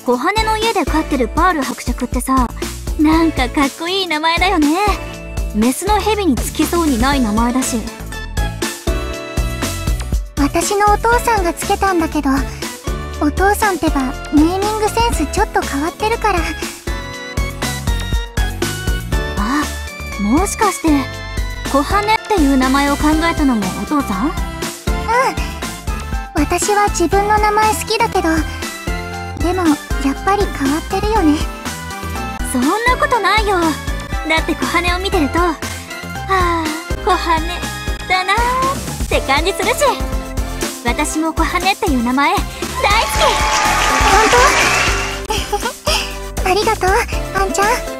小羽の家で飼ってるパール伯爵ってさ、なんかかっこいい名前だよね。メスのヘビにつきそうにない名前だし。 私のお父さんがつけたんだけど、お父さんってばネーミングセンスちょっと変わってるから。 あ、もしかして小羽っていう名前を考えたのもお父さん？ 私は自分の名前好きだけど、でもやっぱり変わってるよね。 そんなことないよ。だって小羽を見てると、はあ、小羽だなーって感じするし。私も小羽っていう名前大好き。 本当？ありがとう、あんちゃん。